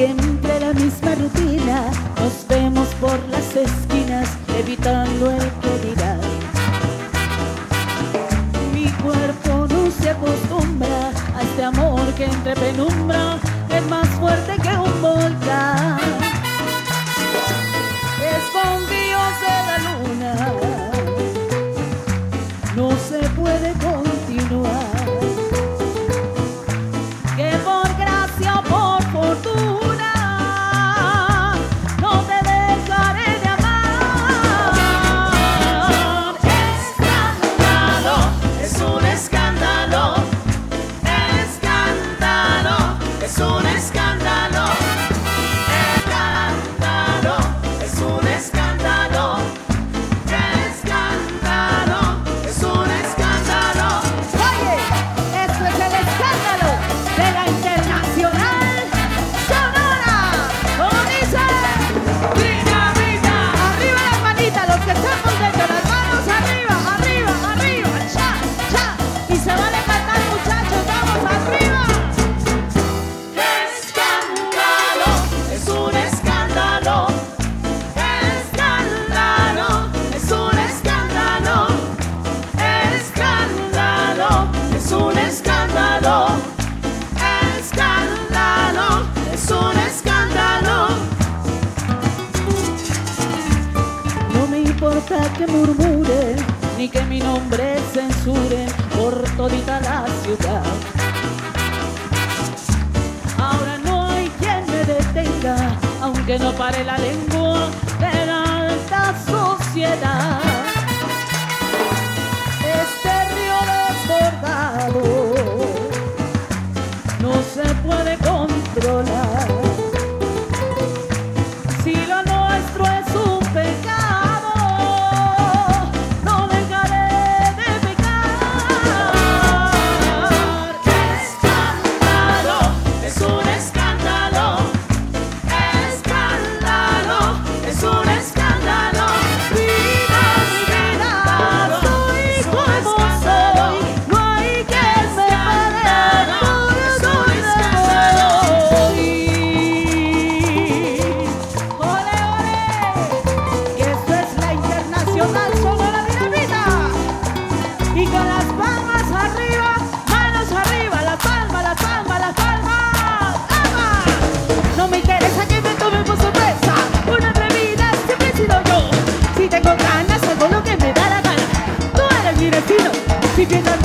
Siempre la misma rutina, nos vemos por las esquinas, evitando el que dirá. Mi cuerpo no se acostumbra a este amor que entre penumbra es más fuerte que un volcán. Escondidos de la luna, no se puede continuar. Que por gracia o por fortuna no te dejaré de amar. Escándalo, es un escándalo. Escándalo, es un escándalo. Escándalo, es un escándalo. Escándalo, es un escándalo. Oye, esto es el escándalo de la Internacional Sonora. Como dice, Dinamita, arriba las manitas, los que estamos dentro, las manos arriba, arriba, arriba, cha, cha. Y se vale cantar, muchachos, vamos arriba. escándalo, es un escándalo. Escándalo, es un escándalo. Escándalo, es un escándalo. Escándalo, es un escándalo. No me importa que murmuren, ni que mi nombre censuren por todita la ciudad. Ahora no hay quien me detenga, aunque no pare la lengua de la alta sociedad. Este río desbordado no se puede controlar. Si lo nuestro es un pecado, no dejaré de pecar. Escándalo, es un escándalo. Escándalo, es un escándalo. Vida, vida, soy como soy, no hay quien me pare por donde voy. Ole, ole, que esto es la Internacional Sonora Dinamita. Y con las palmas arriba, manos arriba, la palma, la palma, la palma. ¡Ama! No me interesa que me tomen por sorpresa, una atrevida siempre he sido yo. Si tengo ganas, hago lo que me da la gana. Tú eres mi destino, si piensas